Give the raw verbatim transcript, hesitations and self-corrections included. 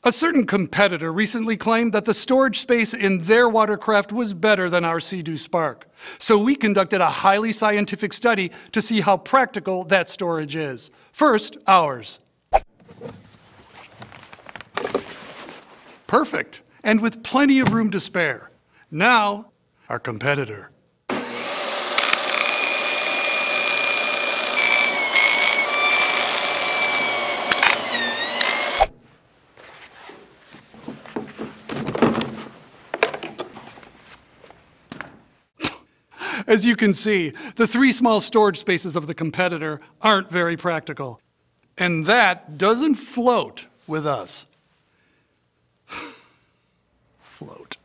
A certain competitor recently claimed that the storage space in their watercraft was better than our Sea-Doo Spark. So we conducted a highly scientific study to see how practical that storage is. First, ours. Perfect, and with plenty of room to spare. Now, our competitor. As you can see, the three small storage spaces of the competitor aren't very practical. And that doesn't float with us. Float.